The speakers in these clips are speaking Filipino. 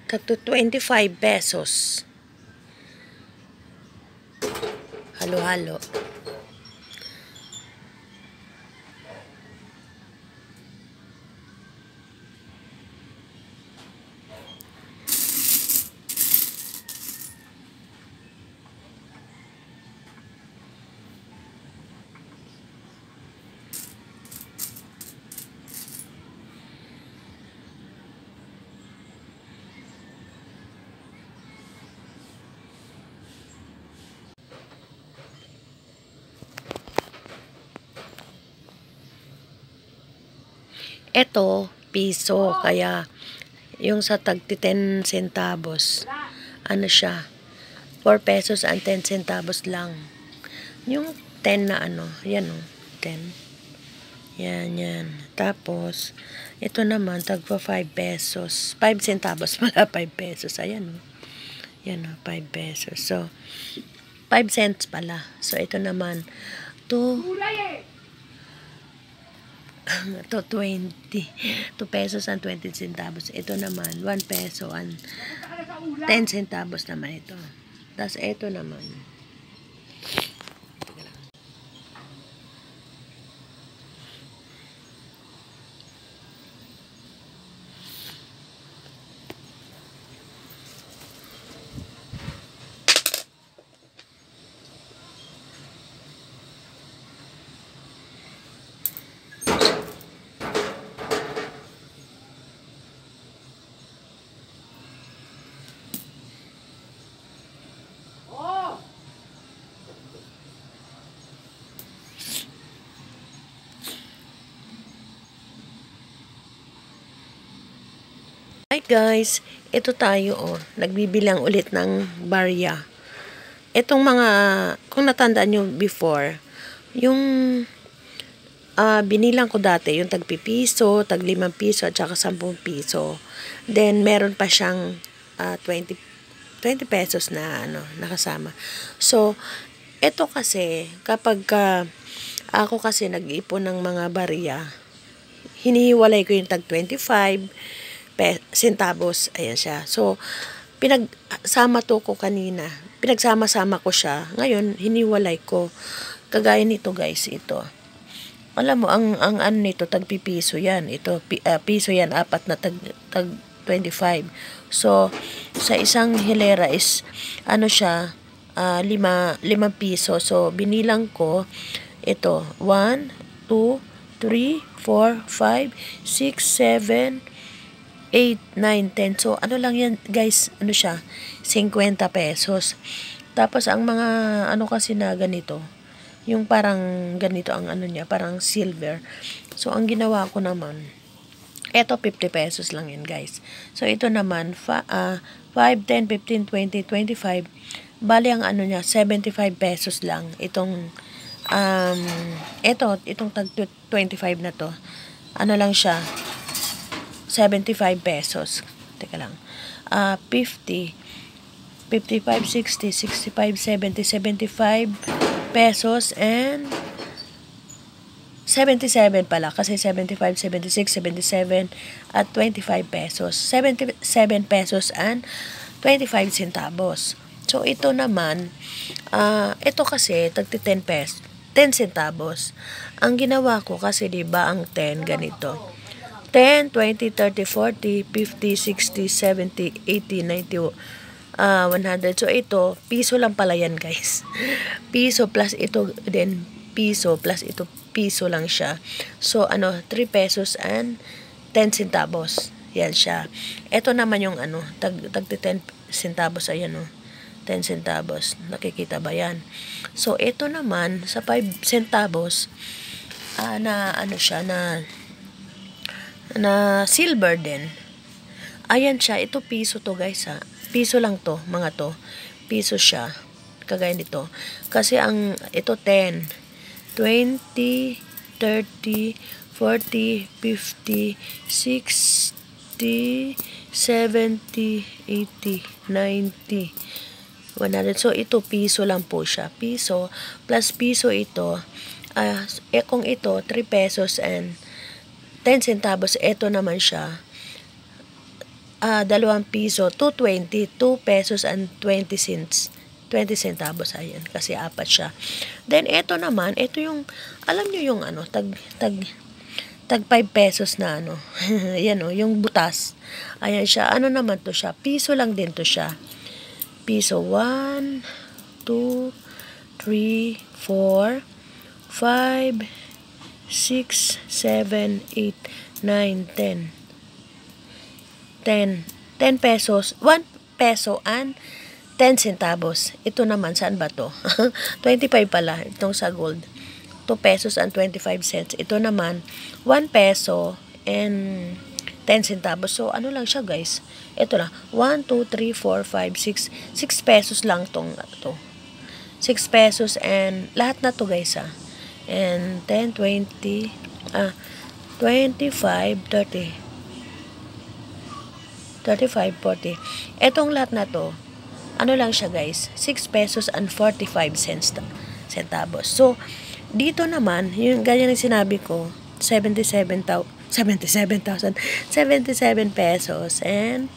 Tagto 25 pesos. Halo-halo. Ito, piso. Kaya, yung sa tagti 10 centavos, ano siya, 4 pesos and 10 centavos lang. Yung 10 na ano, yan o, 10. Yan, yan. Tapos, ito naman, tagpa 5 pesos. 5 centavos pala, 5 pesos. Ayan o. Yan o, 5 pesos. So, 5 cents pala. So, ito naman, to 20. 2 pesos and 20 centavos. Ito naman, 1 peso and 10 centavos naman ito. Tapos, ito naman. Hi guys, ito tayo nagbibilang ulit ng barya. Itong mga, kung natandaan nyo before, yung binilang ko dati, yung tagpipiso, tag 5 piso, at saka 10 piso. Then, meron pa siyang 20 pesos na nakasama. So, ito kasi, kapag ako kasi nag-ipon ng mga barya, hinihiwalay ko yung tag 25 centavos. Ayan siya. So, pinagsama to ko kanina. Pinagsama-sama ko siya. Ngayon, hiniwalay ko. Kagaya nito guys, ito. Alam mo, ang ano nito, tagpipiso yan. Ito, piso yan, apat na tag 25. So, sa isang hilera is, ano siya, 5 piso. So, binilang ko, ito, 1, 2, 3, 4, 5, 6, 7, 8, 9, 10. So, ano lang yan, guys, ano siya, 50 pesos. Tapos, ang mga, ano kasi na ganito, yung parang ganito ang ano niya, parang silver. So, ang ginawa ko naman, eto 50 pesos lang yan, guys. So, ito naman, 5, 10, 15, 20, 25, bali ang ano niya, 75 pesos lang. Itong, itong tag 25 na to, ano lang siya, 75 pesos. Teka lang. 50, 55, 60, 65, 70, 75 pesos and 77 pala. Kasi 75, 76, 77 at 25 pesos. 77 pesos and 25 centavos. So, ito naman, ito kasi, tagti 10 pesos. 10 centavos. Ang ginawa ko kasi, diba, ang 10, ganito. 10, 20, 30, 40, 50, 60, 70, 80, 90, 100. So, ito, piso lang pala yan, guys. Piso plus ito din, piso plus ito, piso lang siya. So, 3 pesos and 10 centavos. Yan siya. Ito naman yung tag 10 centavos, ayan 10 centavos. Nakikita ba yan? So, ito naman, sa 5 centavos, siya, na silver din. Ayan siya. Ito piso to guys ha. Piso lang to. Mga to. Piso siya. Kagaya nito. Kasi ito 10, 20, 30, 40, 50, 60, 70, 80, 90, 100. So, ito piso lang po siya. Piso plus piso ito. Kung ito 3 pesos and 10 centavos, ito naman siya 2 piso, 2.20, 2 pesos and 20 cents. 20 centavos, ayan, kasi apat siya. Then, ito naman, ito yung, alam nyo yung tag 5 pesos na ayan o, yung butas. Ayan siya, ano naman to siya, piso lang din to siya. Piso, 1, 2, 3, 4, 5, 6, 7, 8, 9, 10. 10 pesos, 1 peso and 10 centavos. Ito naman, saan ba to? 25 pala, itong sa gold. 2 pesos and 25 cents. Ito naman, 1 peso and 10 centavos. So, ano lang siya, guys? Ito na, 1, 2, 3, 4, 5, 6. 6 pesos lang tong to. 6 pesos and lahat na to, guys, And 10, 20, 25, 30. 35, 40. Etong lahat na to, ano lang siya, guys, 6 pesos and 45 centavos. So, dito naman, yung ganyan ang sinabi ko, 77 pesos and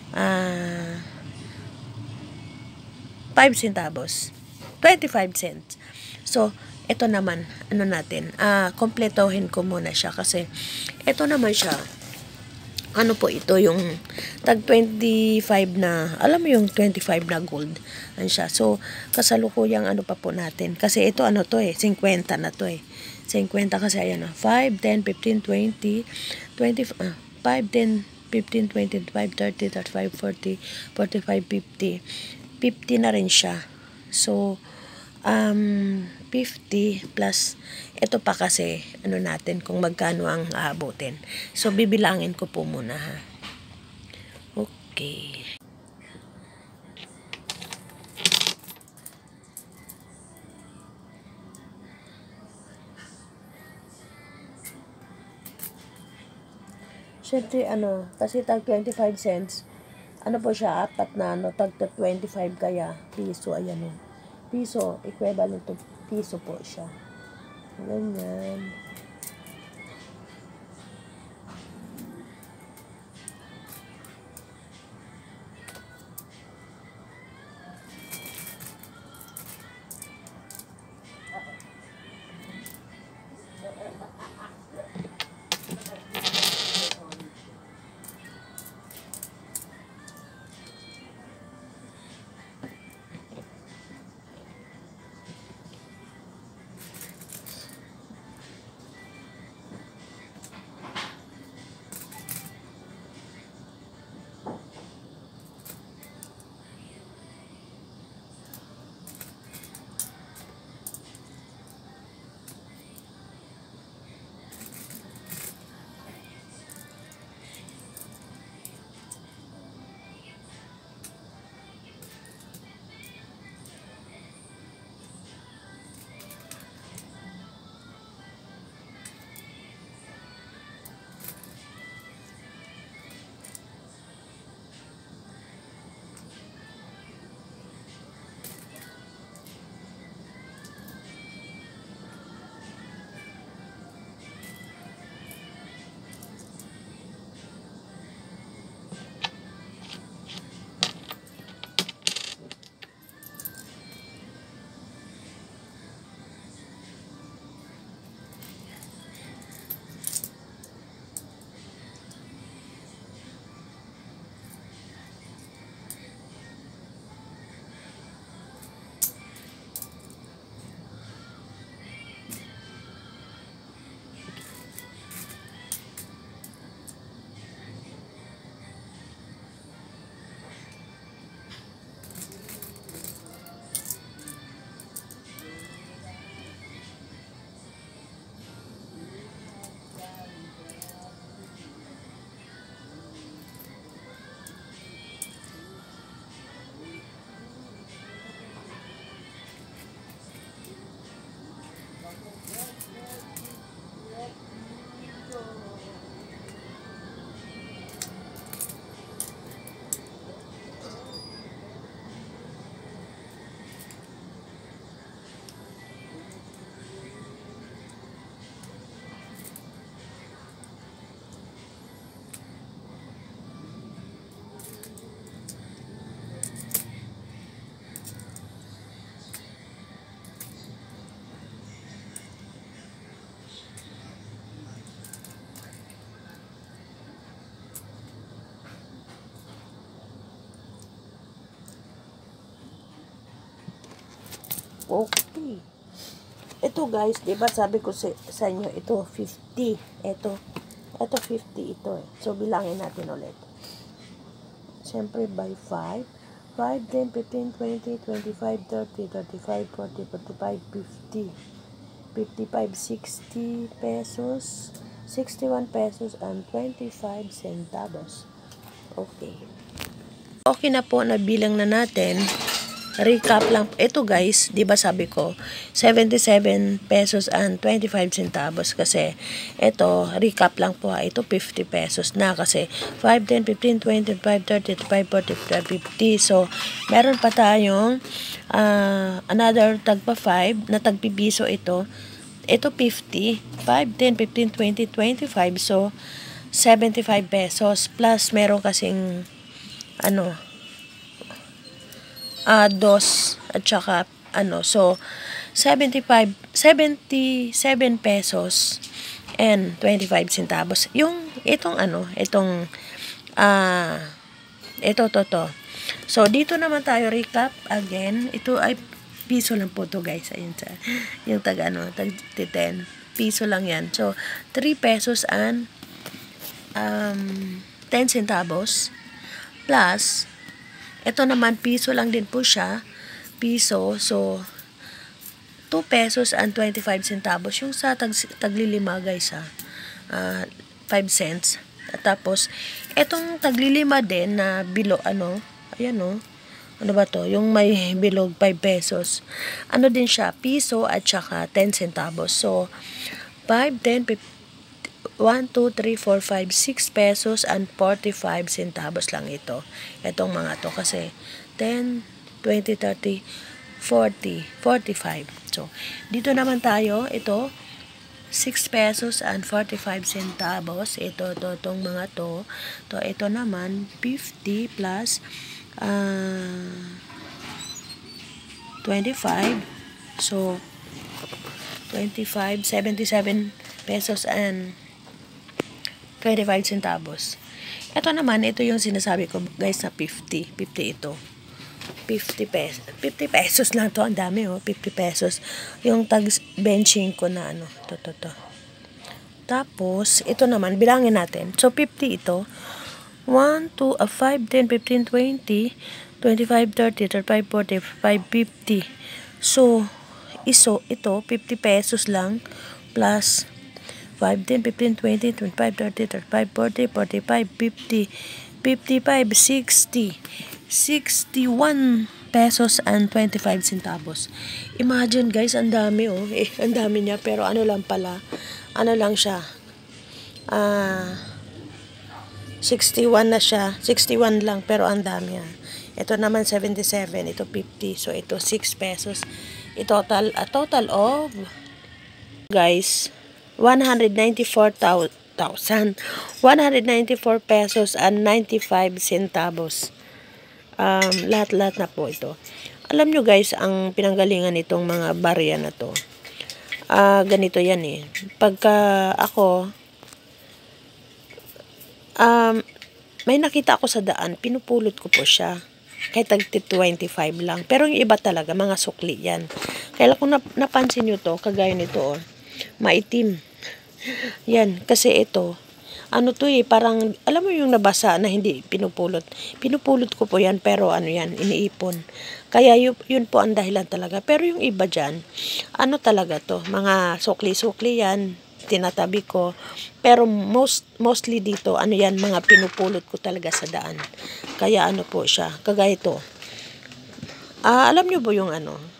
5 centavos. 25 cents. So, ito naman, ano natin, kompletohin ko muna siya kasi ito naman siya, ano po ito, yung tag 25 na, alam mo yung 25 na gold. Ano siya. So, kasalukuyang ano pa po natin. Kasi ito ano to 50 na to 50 kasi ayan 5, 10, 15, 20, 20, 5, 10, 15, 20, 25, 30, 35, 40, 45, 50. 50 na rin siya. So, 50 plus ito pa kasi ano natin kung magkano ang aabutin. So bibilangin ko po muna Okay. Syempre kasi tag 25 cents, ano po siya, apat na tag 25 kaya piso, ayan piso, equivalent to piso po siya. Ganyan. Okay. Ito guys, di ba sabi ko sa inyo, ito 50. Ito 50 ito eh. So, bilangin natin ulit. Siyempre, by 5. 5, 10, 15, 20, 25, 30, 35, 40, 45, 50. 55, 60 pesos, 61 pesos, and 25 centavos. Okay. Okay na po, nabilang na natin. Recap lang. Ito guys, di ba sabi ko, 77 pesos and 25 centavos kasi ito, recap lang po ha. Ito 50 pesos na kasi 5, 10, 15, 20, 25, 30, 35, 40, 50. So, meron pa tayong another tagpa 5 na tagpipiso ito. Ito 50, 5, 10, 15, 20, 25. So, 75 pesos plus meron kasing dos at saka so 77 pesos and 25 centavos yung itong ito. So dito naman tayo recap again. Ito ay piso lang po to guys. Ayun sa yung tag 10 piso lang yan. So 3 pesos and 10 centavos plus ito naman, piso lang din po siya. Piso. So, 2 pesos and 25 centavos. Yung sa taglilima, guys, 5 cents. At tapos, itong taglilima din na ayan ano ba to? Yung may bilog 5 pesos. Ano din siya? Piso at saka 10 centavos. So, 5, 10, 1, 2, 3, 4, 5, 6 pesos and 45 centavos lang ito. Itong mga to kasi 10, 20, 30, 40, 45. So, dito naman tayo, ito 6 pesos and 45 centavos. Itong mga to. Ito naman 50 plus 25. So, 25, 77 pesos and 25 centavos. Ito naman, ito yung sinasabi ko guys na 50 ito. 50 pesos. 50 pesos lang to. Ang dami 50 pesos. Yung benching ko na to. Tapos, ito naman, bilangin natin. So, 50 ito. 1, 2, 5, 10, 15, 20, 25, 30, 35, 40, 50. So, ito, 50 pesos lang plus 5, 10, 15, 20, 25, 30, 35, 40, 45, 50, 55, 60, 61 pesos and 25 centavos. Imagine guys, ang dami ang dami niya, pero lang pala, lang siya, 61 na siya, 61 lang, pero ang dami Ito naman 77, ito 50, so ito 6 pesos. A total of, guys, 194 pesos and 95 centavos. Lahat-lahat na po ito. Alam nyo guys, ang pinanggalingan nitong mga barya na to, ganito yan Pagka ako, may nakita ako sa daan, pinupulot ko po siya. Kahit tagti 25 lang. Pero yung iba talaga, mga sukli yan. Kaya kung napansin nyo to, kagaya nito maitim. Yan, kasi ito, parang, alam mo yung nabasa na hindi pinupulot. Pinupulot ko po yan, pero iniipon. Kaya yun po ang dahilan talaga. Pero yung iba dyan, talaga to, mga sukli-sukli yan, tinatabi ko. Pero mostly dito, yan, mga pinupulot ko talaga sa daan. Kaya po siya, kagaya ito. Alam nyo po yung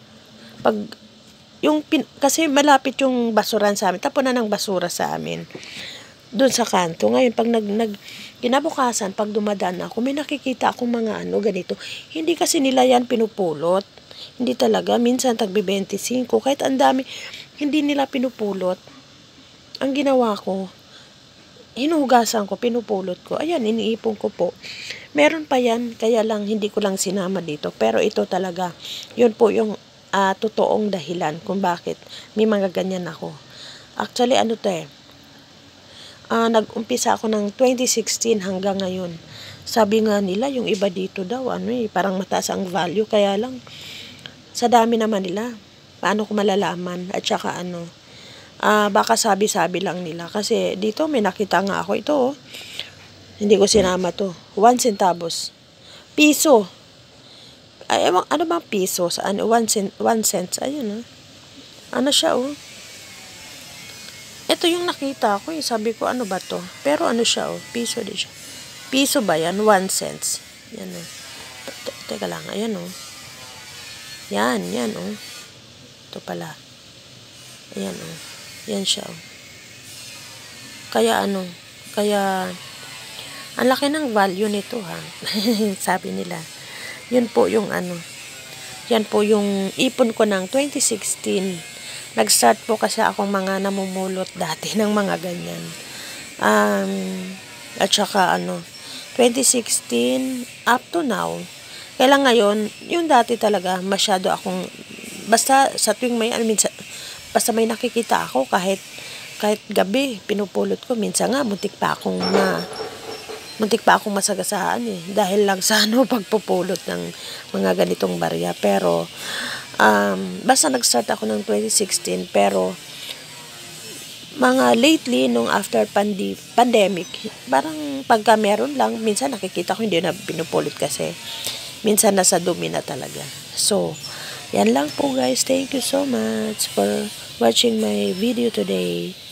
kasi malapit yung basuran sa amin, tapunan ng basura sa amin doon sa kanto. Ngayon pag kinabukasan, pag dumadaan ako, may nakikita akong mga ganito. Hindi kasi nila yan pinupulot, hindi talaga. Minsan tagbi 25, kahit ang dami, hindi nila pinupulot. Ang ginawa ko, hinuhugasan ko, pinupulot ko. Ayan, iniipon ko po. Meron pa yan, kaya lang hindi ko lang sinama dito. Pero ito talaga, yun po yung totoong dahilan kung bakit may mga ganyan ako. Actually, nag-umpisa ako ng 2016 hanggang ngayon. Sabi nga nila, yung iba dito daw, parang mataas ang value. Kaya lang, sa dami naman nila, Paano ko malalaman? At saka baka sabi-sabi lang nila. Kasi dito may nakita nga ako ito. Oh. Hindi ko sinama to. 1 centavos. Piso. Ay, ano bang piso? Saan? 1 cent. Ayun. Ano siya, oh. Ito yung nakita ko. Sabi ko, ano ba to? Pero ano siya, oh. Piso din siya. Piso ba yan? 1 cents. Yan, oh. Teka lang. Ayan, oh. Yan, oh. Ito pala. Ayan, oh. Yan siya, oh. Kaya, ang laki ng value nito, ha. Sabi nila. Yun po yung yan po yung ipon ko ng 2016. Nag-start po kasi akong mga namumulot dati ng mga ganyan. At saka 2016 up to now. Kaya lang ngayon, yung dati talaga masyado akong, basta sa tuwing basta may nakikita ako kahit gabi, pinupulot ko. Minsan nga, muntik pa akong masagasaan dahil lang sa pagpupulot ng mga ganitong barya. Pero basta nag-start ako ng 2016, pero mga lately nung after pandemic, parang pagka meron lang, minsan nakikita ko hindi na pinupulot kasi minsan nasa dumi na talaga. So, yan lang po guys. Thank you so much for watching my video today.